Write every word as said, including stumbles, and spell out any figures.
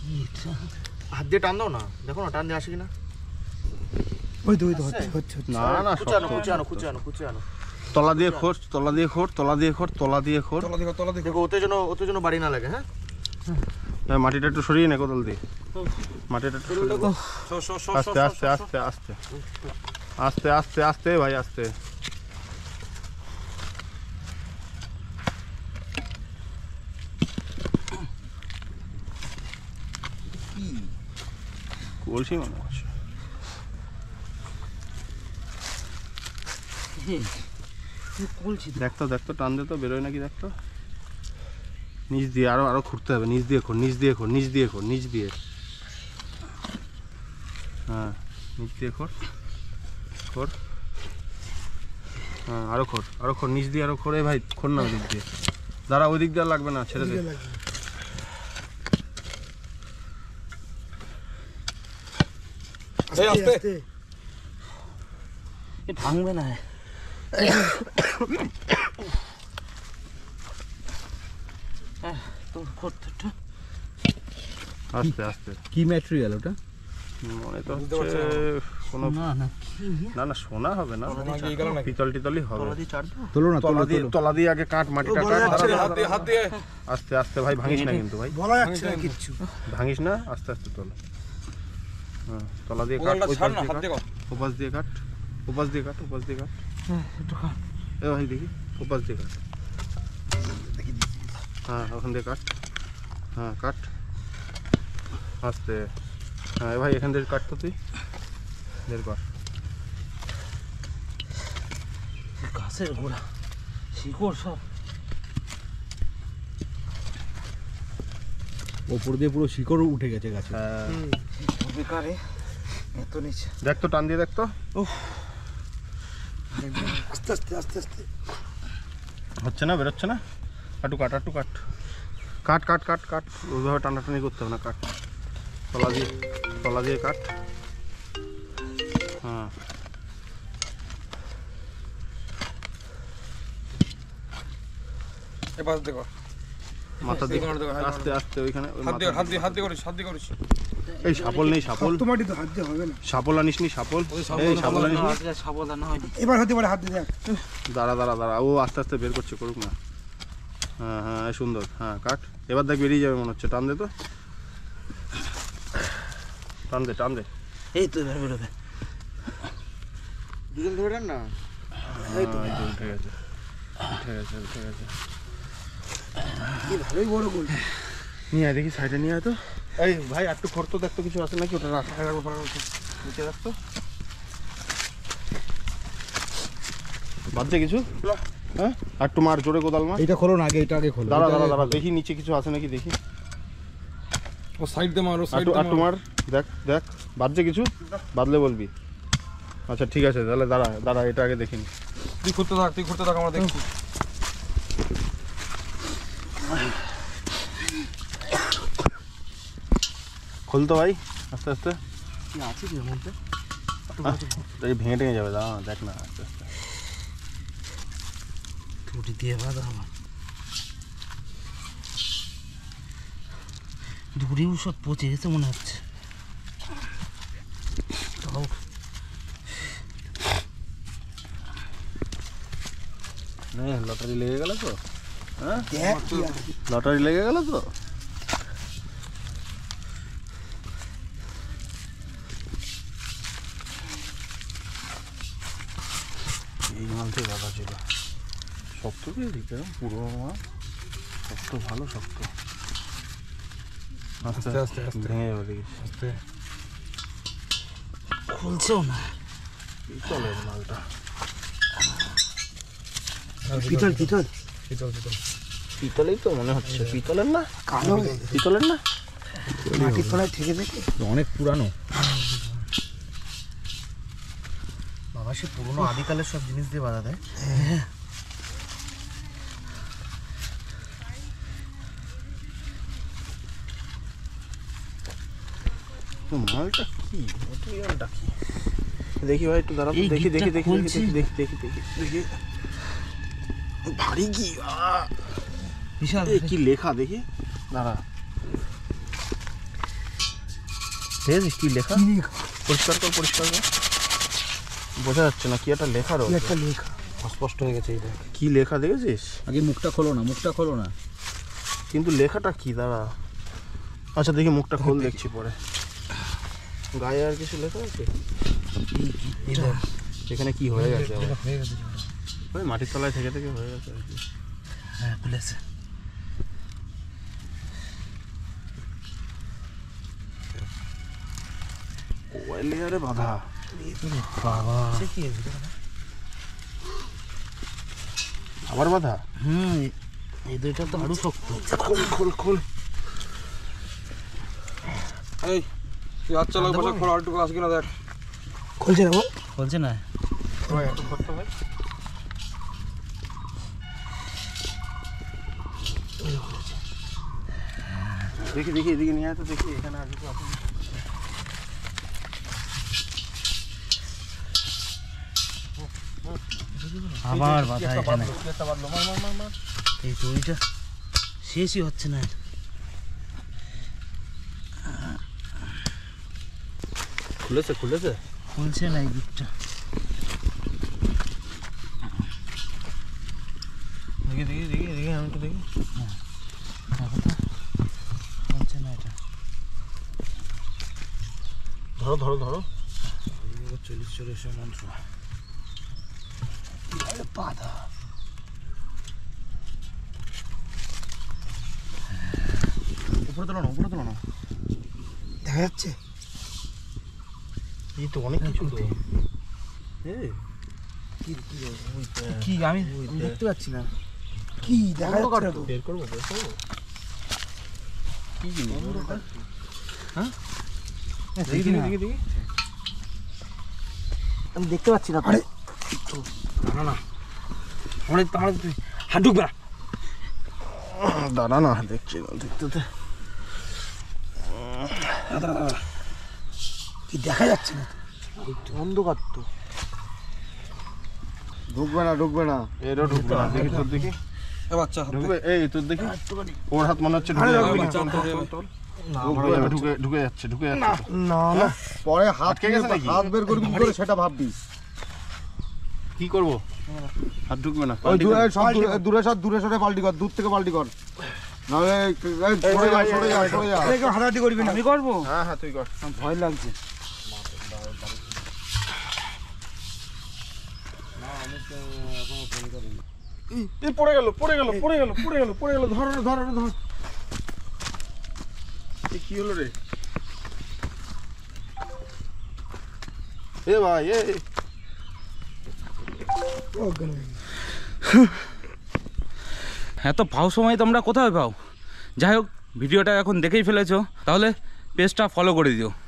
হাত দিয়ে টান দাও না, দেখো না টান দিয়ে আসে কিনা। ওই তো ওই তো হচ্ছে হচ্ছে না না খুঁজে আনো খুঁজে আনো খুঁজে আনো খুঁজে আনো। তলা দিয়ে খোর, তলা দিয়ে খোর, তলা দিয়ে খোর, তলা দিয়ে খোর। তলা দেখো তলা দেখো। দেখো ওতে যেন ওতে যেন বাড়ি না লাগে। হ্যাঁ হ্যাঁ, মাটিটা একটু সরিয়ে নে কোদাল দিয়ে, মাটিটা একটু সরিয়ে নে। আস্তে আস্তে আস্তে আস্তে আস্তে আস্তে আস্তে ভাই আস্তে। বলছি মনে হচ্ছে দেখতো দেখতো টান দে তো বেরোয় নাকি দেখতো। নিচ দিয়ে আরো আরো খুঁড়তে হবে, নিচ দিয়ে খোর, নিচ দিয়ে খোর, নিচ দিয়ে খোর, নিচ দিয়ে। হ্যাঁ নিচ দিয়ে খোর খোর, হ্যাঁ আরো খোর আরো খোর, নিচ দিয়ে আরো খোরে ভাই, খোর না ওই দিক দিয়ে। দাঁড়া ওই দিক দিয়ে আর লাগবে না, ছেড়ে দে। ভাঙবে না। আস্তে আস্তে। কি ম্যাটেরিয়াল ওটা? মনে তো হচ্ছে কোনো না না সোনা হবে না, পিতল টিতলই হবে। তোলো না, তলা দিয়ে তলা দিয়ে আগে কাট, মাটিটা কাট। আস্তে আস্তে ভাই, ভাঙিস না কিন্তু ভাই, বলা যাচ্ছে না কিচ্ছু। ভাঙিস না, আস্তে আস্তে তোল। হ্যাঁ তলা দিয়ে কাট, ওই পাশ দিয়ে কাট, ওপাশ দিয়ে কাট, ওপাশ দিয়ে কাট, ওপাশ দিয়ে কাট। এ ভাই দেখি, ওপাশ দিয়ে কাট। হ্যাঁ ওখান দিয়ে কাট, হ্যাঁ কাট আস্তে। হ্যাঁ ভাই এখান থেকে কাট তো তুই, বের কর। গাছের গোড়া শিকড় সব ওপর দিয়ে পুরো শিকড় উঠে গেছে গাছে। হ্যাঁ বেকারে এত নিচে। দেখ তো টান দিয়ে দেখ তো। আস্তে আস্তে আস্তে আস্তে হচ্ছে না, বেরোচ্ছে না। আটু কাট, আটু কাট, কাট কাট কাট কাট। ওইভাবে টানাটানি করতে হবে না, কাট। তলা দিয়ে তলা দিয়ে কাট। হ্যাঁ এবার দেখো মাথা দিয়ে আস্তে আস্তে ওইখানে ওই হাত দিয়ে মাথা- হাত দিয়ে হাত দিয়ে করিস হাত দিয়ে করিস এই সাপল নেই, সাপল তোমারই তো হাত দিয়ে হবে না। সাপল আনিস নি, সাপল এই সাপল আনিস নি। সাবধান হয়নি। এবার হতে পারে হাত দিয়ে দেখ। দাঁড়া দাঁড়া দাঁড়া, ও আস্তে আস্তে বের করছে, করুক না। হ্যাঁ হ্যাঁ এই সুন্দর, হ্যাঁ কাট। এবার দেখ বেরিয়ে যাবে মনে হচ্ছে, টান দে তো, টান দে টান দে। এই তো এবার বেরোবে। দুজন ধরে টান না। এই তো উঠে গেছে, উঠে গেছে, উঠে গেছে। কি ভালোই বড় গোল। নিয়ে আয় দেখি, সাইডে নিয়ে আয় তো। এই ভাই একটু খড় তো দেখতো, কিছু আছে নাকি ওটা রাখ, নিচে রাখতো। বাজছে কিছু? হ্যাঁ একটু মার, জোরে কোদাল মার। এটা খোলো না আগে, এটা আগে খোলো। দাঁড়া দাঁড়া দাঁড়া, দেখি নিচে কিছু আছে নাকি দেখি। ও সাইড দে মারো সাইড একটু দে একটু মার, দেখ দেখ বাজছে কিছু, বাদলে বলবি। আচ্ছা ঠিক আছে তাহলে, দাঁড়া দাঁড়া এটা আগে দেখিনি। তুই করতে থাক তুই করতে থাক আমরা দেখছি খুলতো ভাই আস্তে আস্তে। কি আছে কি এর মধ্যে? এই ভেঙে টেঙে যাবে, দাঁড়া না, দেখ না আস্তে আস্তে। টুটি দিয়ে বাঁধা আমার দড়িও সব পচে গেছে মনে হচ্ছে। তাও লটারি লেগে গেল তো, হ্যাঁ দেখ কি আছে। লটারি লেগে গেল তো। এই মাল থেকে বাধা ছিল, শক্ত দিকে পুরো মাল, শক্ত ভালো শক্ত। আস্তে আস্তে আস্তে ভেঙে যাবে দেখিস, আস্তে। খুলছেও না। চলে মালটা, পিতল পিতল পিতল পিতল পিতলেই তো মনে হচ্ছে। পিতলের না, কালো পিতলের না, মাটির তলায় থেকে দেখে অনেক পুরানো। বাবা সে পুরোনো আদিকালের সব জিনিস দিয়ে বাঁধা দেয়। মালটা কি, ম্যাটেরিয়ালটা কি দেখি ভাই, একটু দাঁড়া তো, এই দেখি দেখি গিটটা দেখি খুলছি। দেখি দেখি দেখি দেখি দেখি ভারী কি, বিশাল এই কি লেখা দেখি, দাঁড়া। দেখেছিস কি লেখা? কি লেখা? পরিষ্কার কর পরিষ্কার কর, বোঝা যাচ্ছে না কি একটা লেখা কি রয়েছে। একটা লেখা। অস্পষ্ট হয়ে গেছে এটা। কি লেখা দেখেছিস? আগে মুখটা খোলো না, মুখটা খোলো না। কিন্তু লেখাটা কি দাঁড়া? আচ্ছা দেখি মুখটা খোল, দেখছি পরে। গায়ে আর কিছু লেখা আছে? এখানে কি হয়ে গেছে আবার? এটা হয়ে গেছে। ওই মাটির তলায় থেকে থেকে হয়ে গেছে আর কি। হ্যাঁ খুলেছে। ওয়াই লেয়ারে বাঁধা। বাবা সে কি হয়েছে? আবার বাঁধা? হুম এই দুইটা তো আরো শক্ত। খোল খোল খোল। এই তুই হাত চালাও বসে খোল আর একটু আছে কিনা দেখ। খুলছে না বল? বলছে না ওই একটু করতে ভাই। দেখি দেখি এদিকে নিয়ে আয় তো দেখি এখানে আর কিছু আছে নাকি। আবার বাধা একটা এখানে। বাঁধলো, কি একটা বাঁধলো, মার মার মার মার। এই দড়িটা শেষই হচ্ছে না। খুলেছে খুলেছে। খুলছে না এই গিটটা। দেখি দেখি দেখি দেখি আমি একটু দেখি। খুলছে না এটা। ধরো ধরো ধরো। চল্লিশ চল্লিশ মাংস বাধা। উপরে তোলো না উপরে তোলো না। দেখা যাচ্ছে? এই তো অনেক কিছু তো। এই কি আমি আমি দেখতে পাচ্ছি না। কি দেখা যাচ্ছে না তো? বের করবো বের করবো। কি জিনিস? হ্যাঁ দেখি দেখি দেখি দেখি। আমি দেখতে পাচ্ছি না। আরে না না আমরা আমরা হাত ঢুকবে না। দাঁড়া না দেখছি না দেখতে দে। কি দেখা যাচ্ছে না তো? অন্ধকার তো। ঢুকবে না ঢুকবে না। এরও ঢুকবে না, দেখি তোর দেখি। এ বাচ্চা হাত দে। ঢুকবে এই তোর দেখি। ওর হাত মনে হচ্ছে ঢুকে আরে যাবে। বাবা, চল, চল, চল, চল। ঢুকে যাবে, ঢুকে ঢুকে যাচ্ছে ঢুকে যাচ্ছে তো। না না, পরে হাত আটকে গেছে নাকি? হাত বের করবি কি করে সেটা ভাববি। কি করবো? হাত ঢুকবে না। ওই দূরে সব দূরে- দূরে সব দূরে সরে পাল্টি কর, দূর থেকে পাল্টি কর। নাহলে এই- এই সরে যা সরে যা সরে যা। কেউ হাতাহাতি করবি না। আমি করবো। হ্যাঁ হ্যাঁ তুই কর। ভয় লাগছে। এই পড়ে গেল পড়ে গেল পড়ে গেল পড়ে গেল পড়ে গেল। ধর রে, ধর রে, ধর। এই কি হলো রে? এ ভাই এ এ। অজ্ঞান হয়ে গেছে। এত পাও সময় তোমরা কোথায় পাও? যাই হোক, ভিডিওটা এখন দেখেই ফেলেছো, তাহলে পেজটা ফলো করে দিও।